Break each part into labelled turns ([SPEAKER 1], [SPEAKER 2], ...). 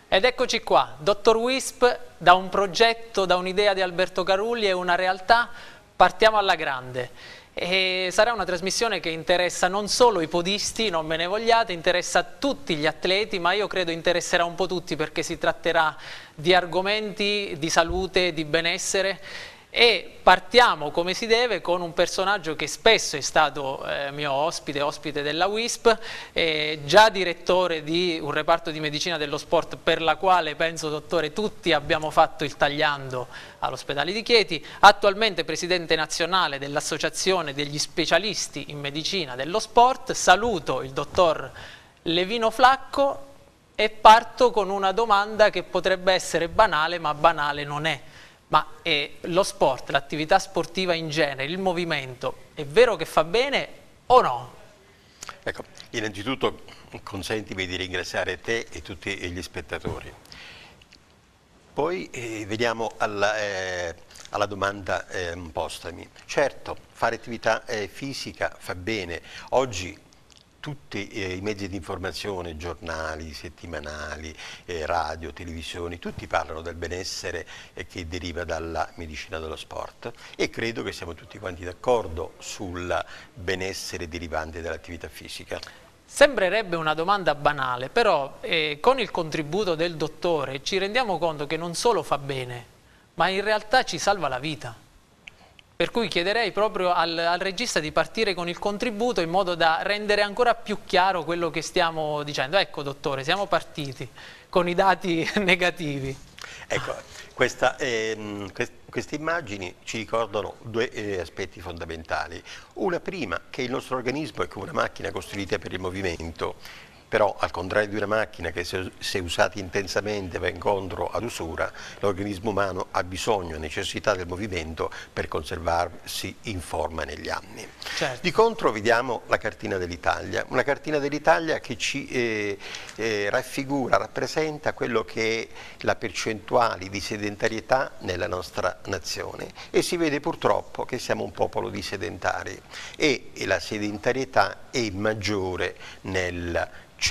[SPEAKER 1] Ed eccoci qua, Dottor Wisp, da un progetto, da un'idea di Alberto Carulli e una realtà, partiamo alla grande. E sarà una trasmissione che interessa non solo i podisti, non me ne vogliate, interessa tutti gli atleti, ma io credo interesserà un po' tutti perché si tratterà di argomenti di salute, di benessere. E partiamo come si deve con un personaggio che spesso è stato mio ospite della WISP, già direttore di un reparto di medicina dello sport per la quale penso, dottore, tutti abbiamo fatto il tagliando all'ospedale di Chieti, attualmente presidente nazionale dell'associazione degli specialisti in medicina dello sport. Saluto il dottor Levino Flacco e parto con una domanda che potrebbe essere banale, ma banale non è. Ma lo sport, l'attività sportiva in genere, il movimento, è vero che fa bene o no?
[SPEAKER 2] Ecco, innanzitutto consentimi di ringraziare te e tutti gli spettatori. Poi veniamo alla domanda postami. Certo, fare attività fisica fa bene. Oggi tutti i mezzi di informazione, giornali, settimanali, radio, televisioni, tutti parlano del benessere che deriva dalla medicina dello sport e credo che siamo tutti quanti d'accordo sul benessere derivante dall'attività fisica.
[SPEAKER 1] Sembrerebbe una domanda banale, però con il contributo del dottore ci rendiamo conto che non solo fa bene, ma in realtà ci salva la vita. Per cui chiederei proprio al regista di partire con il contributo in modo da rendere ancora più chiaro quello che stiamo dicendo. Ecco, dottore, siamo partiti con i dati negativi.
[SPEAKER 2] Ecco, queste immagini ci ricordano due aspetti fondamentali. Una prima, che il nostro organismo è come una macchina costruita per il movimento. Però al contrario di una macchina che se usata intensamente va incontro ad usura, l'organismo umano ha bisogno, necessità del movimento per conservarsi in forma negli anni.
[SPEAKER 1] Certo.
[SPEAKER 2] Di contro vediamo la cartina dell'Italia, una cartina dell'Italia che ci rappresenta quello che è la percentuale di sedentarietà nella nostra nazione e si vede purtroppo che siamo un popolo di sedentari e la sedentarietà è maggiore nel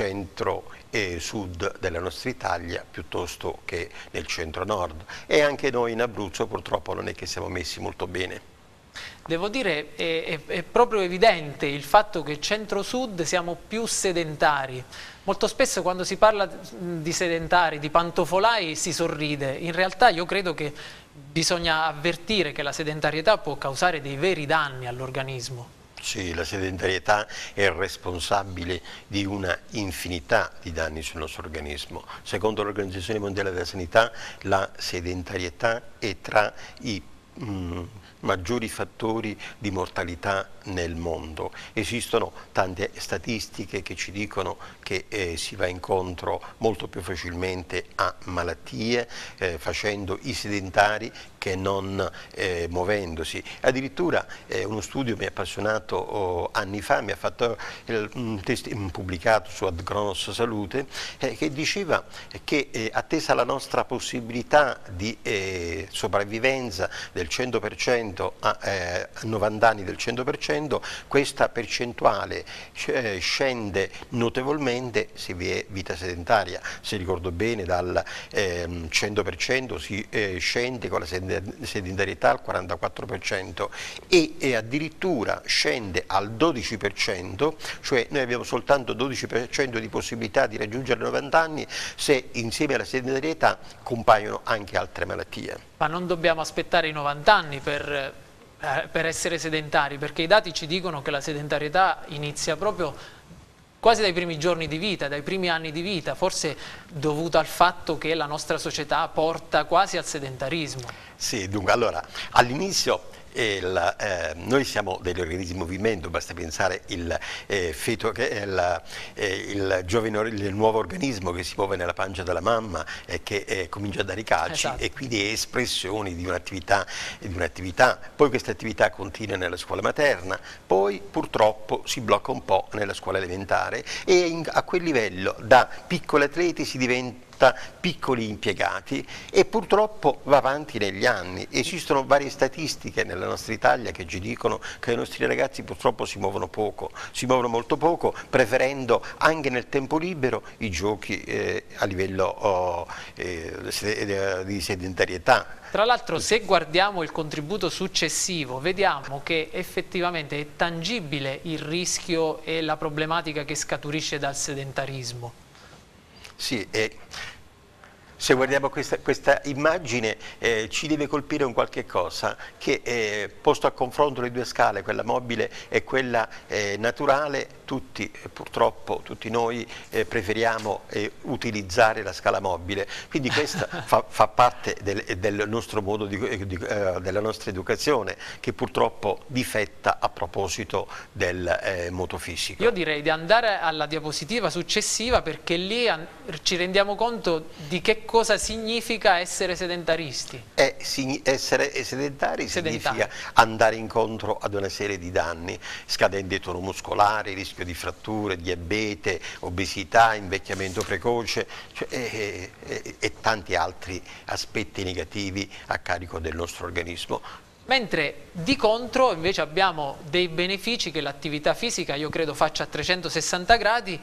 [SPEAKER 2] centro-sud della nostra Italia piuttosto che nel centro-nord e anche noi in Abruzzo purtroppo non è che siamo messi molto bene.
[SPEAKER 1] Devo dire, è proprio evidente il fatto che centro-sud siamo più sedentari. Molto spesso quando si parla di sedentari, di pantofolai, si sorride. In realtà io credo che bisogna avvertire che la sedentarietà può causare dei veri danni all'organismo.
[SPEAKER 2] Sì, la sedentarietà è responsabile di una infinità di danni sul nostro organismo. Secondo l'Organizzazione Mondiale della Sanità, la sedentarietà è tra i maggiori fattori di mortalità nel mondo. Esistono tante statistiche che ci dicono che si va incontro molto più facilmente a malattie facendo i sedentari che non muovendosi. Addirittura uno studio mi ha appassionato anni fa, mi ha fatto pubblicato su Ad Kronos Salute, che diceva che attesa la nostra possibilità di sopravvivenza del 100% a 90 anni del 100%, questa percentuale scende notevolmente se vi è vita sedentaria. Se ricordo bene, dal 100% si scende con la sedentarietà al 44% e addirittura scende al 12%, cioè noi abbiamo soltanto 12% di possibilità di raggiungere 90 anni se insieme alla sedentarietà compaiono anche altre malattie.
[SPEAKER 1] Ma non dobbiamo aspettare i 90 anni per essere sedentari, perché i dati ci dicono che la sedentarietà inizia proprio quasi dai primi giorni di vita, dai primi anni di vita, forse dovuto al fatto che la nostra società porta quasi al sedentarismo.
[SPEAKER 2] Sì, dunque, allora, all'inizio noi siamo degli organismi in movimento, basta pensare il feto che è il nuovo organismo che si muove nella pancia della mamma e che comincia a dare i calci, esatto. E quindi è espressione di un'attività, poi questa attività continua nella scuola materna, poi purtroppo si blocca un po' nella scuola elementare e a quel livello da piccoli atleti si diventa tutta piccoli impiegati, e purtroppo va avanti negli anni. Esistono varie statistiche nella nostra Italia che ci dicono che i nostri ragazzi purtroppo si muovono poco, si muovono molto poco, preferendo anche nel tempo libero i giochi a livello di sedentarietà.
[SPEAKER 1] Tra l'altro, se guardiamo il contributo successivo, vediamo che effettivamente è tangibile il rischio e la problematica che scaturisce dal sedentarismo.
[SPEAKER 2] Sì, se guardiamo questa immagine ci deve colpire un qualche cosa che, posto a confronto le due scale, quella mobile e quella naturale, purtroppo tutti noi preferiamo utilizzare la scala mobile, quindi questa fa parte del nostro modo della nostra educazione, che purtroppo difetta a proposito del moto fisico.
[SPEAKER 1] Io direi di andare alla diapositiva successiva, perché lì ci rendiamo conto di che cosa significa essere sedentaristi.
[SPEAKER 2] Essere sedentari significa andare incontro ad una serie di danni: scadente tono muscolare, rischio di fratture, diabete, obesità, invecchiamento precoce, e tanti altri aspetti negativi a carico del nostro organismo.
[SPEAKER 1] Mentre di contro invece abbiamo dei benefici che l'attività fisica, io credo, faccia a 360 gradi,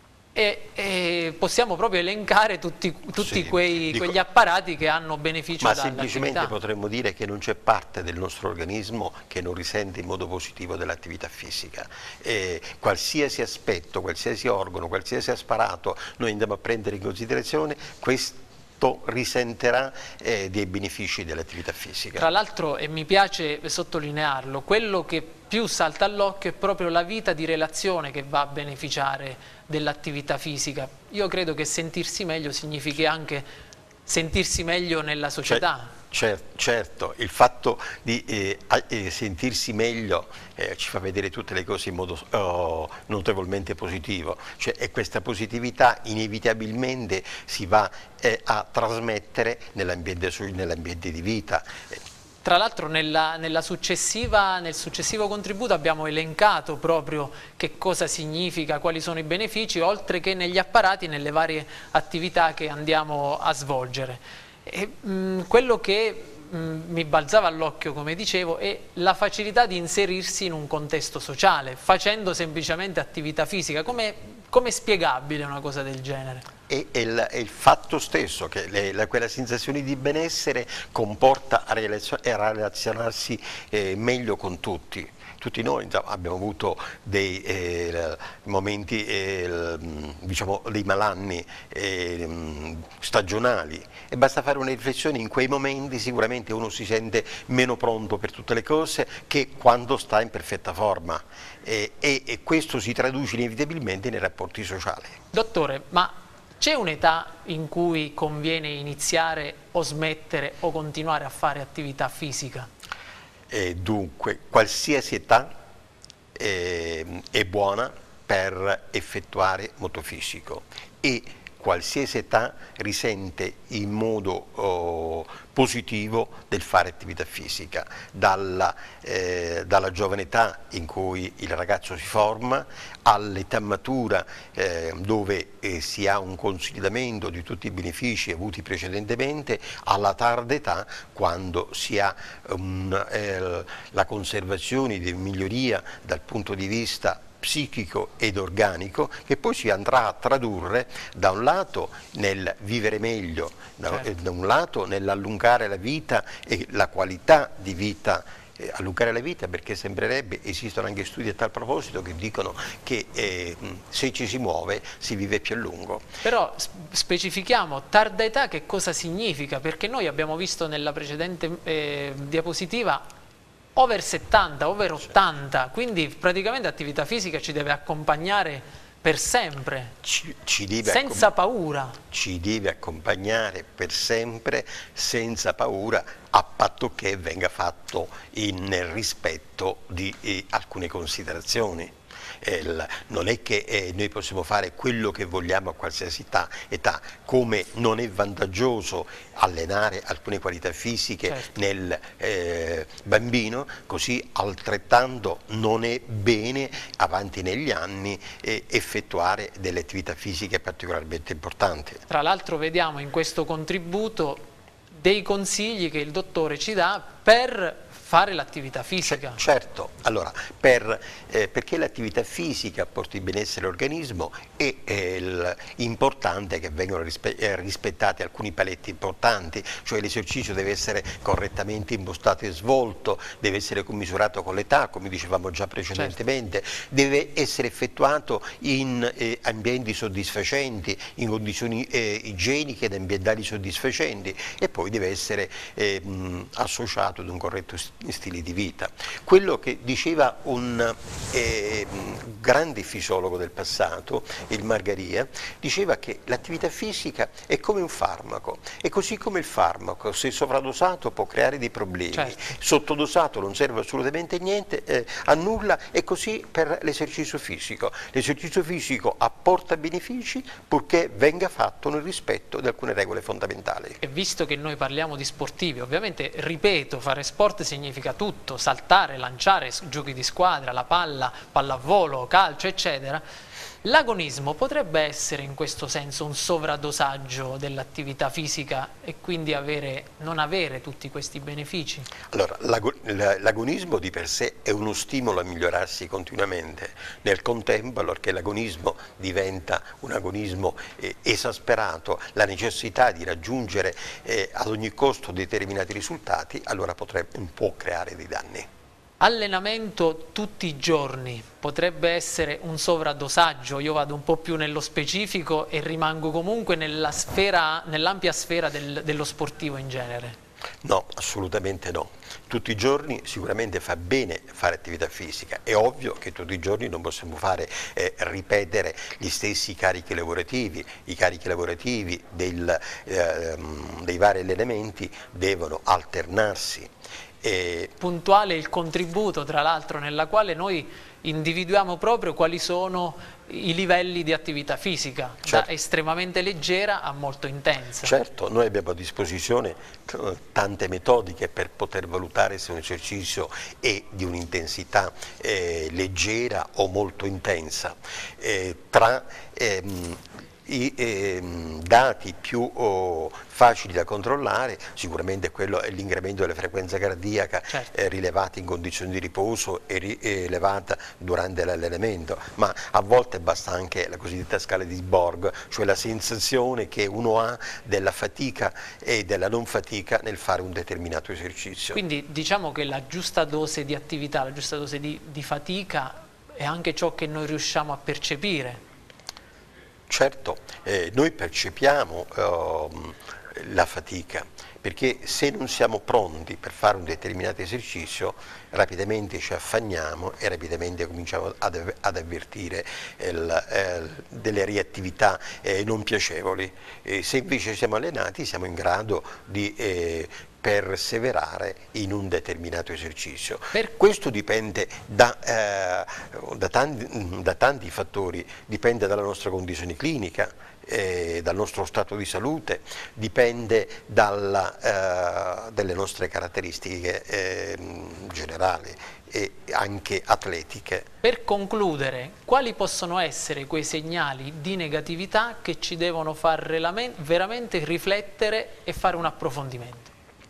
[SPEAKER 1] e possiamo proprio elencare tutti sì, quegli apparati che hanno beneficio dall'attività.
[SPEAKER 2] Ma semplicemente potremmo dire che non c'è parte del nostro organismo che non risente in modo positivo dell'attività fisica. Qualsiasi aspetto, qualsiasi organo, qualsiasi apparato noi andiamo a prendere in considerazione, questo risentirà dei benefici dell'attività fisica.
[SPEAKER 1] Tra l'altro, e mi piace sottolinearlo, quello che più salta all'occhio è proprio la vita di relazione che va a beneficiare dell'attività fisica. Io credo che sentirsi meglio significhi anche sentirsi meglio nella società.
[SPEAKER 2] Certo, il fatto di sentirsi meglio ci fa vedere tutte le cose in modo notevolmente positivo, e questa positività inevitabilmente si va a trasmettere nell'ambiente di vita.
[SPEAKER 1] Tra l'altro nel successivo contributo abbiamo elencato proprio che cosa significa, quali sono i benefici, oltre che negli apparati e nelle varie attività che andiamo a svolgere. Quello che mi balzava all'occhio, come dicevo, è la facilità di inserirsi in un contesto sociale, facendo semplicemente attività fisica. Com'è spiegabile una cosa del genere?
[SPEAKER 2] È il fatto stesso che quella sensazione di benessere comporta a relazionarsi meglio con tutti. Tutti noi abbiamo avuto dei momenti, diciamo, dei malanni stagionali, e basta fare una riflessione: in quei momenti sicuramente uno si sente meno pronto per tutte le cose che quando sta in perfetta forma, e questo si traduce inevitabilmente nei rapporti sociali.
[SPEAKER 1] Dottore, ma c'è un'età in cui conviene iniziare o smettere o continuare a fare attività fisica?
[SPEAKER 2] Dunque, qualsiasi età è buona per effettuare moto fisico, e qualsiasi età risente in modo positivo del fare attività fisica, dalla giovane età in cui il ragazzo si forma, all'età matura dove si ha un consolidamento di tutti i benefici avuti precedentemente, alla tarda età quando si ha la conservazione di miglioria dal punto di vista psichico ed organico, che poi si andrà a tradurre da un lato nel vivere meglio, da un lato nell'allungare la vita e la qualità di vita. Allungare la vita, perché sembrerebbe, esistono anche studi a tal proposito che dicono che se ci si muove si vive più a lungo.
[SPEAKER 1] Però specifichiamo tarda età che cosa significa, perché noi abbiamo visto nella precedente diapositiva over 70, over 80, quindi praticamente l'attività fisica ci deve accompagnare per sempre, senza paura.
[SPEAKER 2] Ci deve accompagnare per sempre, senza paura, a patto che venga fatto nel rispetto di alcune considerazioni. Non è che noi possiamo fare quello che vogliamo a qualsiasi età, come non è vantaggioso allenare alcune qualità fisiche
[SPEAKER 1] certo.
[SPEAKER 2] nel bambino, così altrettanto non è bene avanti negli anni effettuare delle attività fisiche particolarmente importanti.
[SPEAKER 1] Tra l'altro vediamo in questo contributo dei consigli che il dottore ci dà per fare l'attività fisica.
[SPEAKER 2] Certo, allora, perché l'attività fisica porti benessere all'organismo è importante che vengano rispettati alcuni paletti importanti, cioè l'esercizio deve essere correttamente impostato e svolto, deve essere commisurato con l'età, come dicevamo già precedentemente, certo. Deve essere effettuato in ambienti soddisfacenti, in condizioni igieniche ed ambientali soddisfacenti, e poi deve essere associato ad un corretto stili di vita. Quello che diceva un grande fisiologo del passato, il Margaria, diceva che l'attività fisica è come un farmaco, e così come il farmaco, se sovradosato può creare dei problemi, certo. Sottodosato non serve assolutamente niente, a nulla, e così per l'esercizio fisico. L'esercizio fisico apporta benefici purché venga fatto nel rispetto di alcune regole fondamentali.
[SPEAKER 1] E visto che noi parliamo di sportivi, ovviamente, ripeto, fare sport significa tutto, saltare, lanciare, giochi di squadra, la palla, pallavolo, calcio, eccetera. L'agonismo potrebbe essere in questo senso un sovradosaggio dell'attività fisica e quindi non avere tutti questi benefici?
[SPEAKER 2] Allora, l'agonismo di per sé è uno stimolo a migliorarsi continuamente. Nel contempo, allorché l'agonismo diventa un agonismo esasperato, la necessità di raggiungere ad ogni costo determinati risultati, allora può creare dei danni.
[SPEAKER 1] Allenamento tutti i giorni potrebbe essere un sovradosaggio? Io vado un po' più nello specifico e rimango comunque nell'ampia sfera dello sportivo in genere.
[SPEAKER 2] No, assolutamente no. Tutti i giorni sicuramente fa bene fare attività fisica. È ovvio che tutti i giorni non possiamo ripetere gli stessi carichi lavorativi. I carichi lavorativi dei vari allenamenti devono alternarsi.
[SPEAKER 1] Puntuale il contributo, tra l'altro, nella quale noi individuiamo proprio quali sono i livelli di attività fisica, certo. Da estremamente leggera a molto intensa.
[SPEAKER 2] Certo, noi abbiamo a disposizione tante metodiche per poter valutare se un esercizio è di un'intensità leggera o molto intensa. Tra i dati più facili da controllare sicuramente quello è l'incremento della frequenza cardiaca, certo. Rilevata in condizioni di riposo e rilevata durante l'allenamento, ma a volte basta anche la cosiddetta scala di Borg, cioè la sensazione che uno ha della fatica e della non fatica nel fare un determinato esercizio.
[SPEAKER 1] Quindi diciamo che la giusta dose di attività, la giusta dose di fatica è anche ciò che noi riusciamo a percepire.
[SPEAKER 2] Certo, noi percepiamo la fatica, perché se non siamo pronti per fare un determinato esercizio rapidamente ci affanniamo e rapidamente cominciamo ad avvertire delle reattività non piacevoli. Se invece siamo allenati siamo in grado di perseverare in un determinato esercizio. Questo dipende da tanti fattori, dipende dalla nostra condizione clinica, dal nostro stato di salute, dipende dalle nostre caratteristiche generali e anche atletiche.
[SPEAKER 1] Per concludere, quali possono essere quei segnali di negatività che ci devono far veramente riflettere e fare un approfondimento?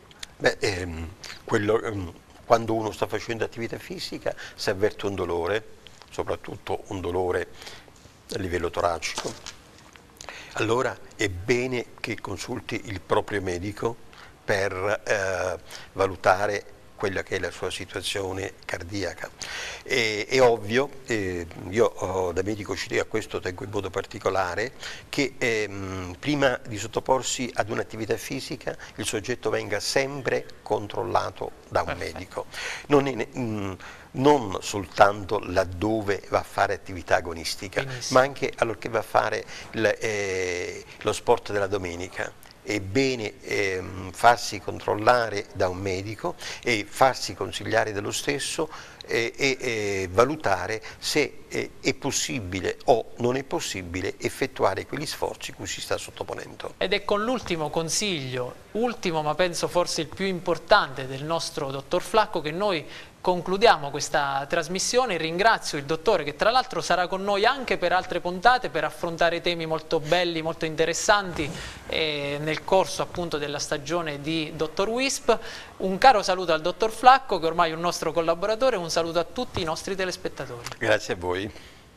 [SPEAKER 2] Quando uno sta facendo attività fisica si avverte un dolore, soprattutto un dolore a livello toracico, allora è bene che consulti il proprio medico per valutare quella che è la sua situazione cardiaca. È ovvio, io da medico a questo tengo in modo particolare, che prima di sottoporsi ad un'attività fisica il soggetto venga sempre controllato da un medico. Non soltanto laddove va a fare attività agonistica, ma anche allorché va a fare lo sport della domenica. è bene farsi controllare da un medico e farsi consigliare dello stesso e valutare se è possibile o non è possibile effettuare quegli sforzi cui si sta sottoponendo.
[SPEAKER 1] Ed è con l'ultimo consiglio, ultimo ma penso forse il più importante del nostro dottor Flacco, che noi concludiamo questa trasmissione. Ringrazio il dottore, che tra l'altro sarà con noi anche per altre puntate per affrontare temi molto belli, molto interessanti nel corso appunto della stagione di Dottor Wisp. Un caro saluto al dottor Flacco, che ormai è un nostro collaboratore, e un saluto a tutti i nostri telespettatori.
[SPEAKER 2] Grazie a voi.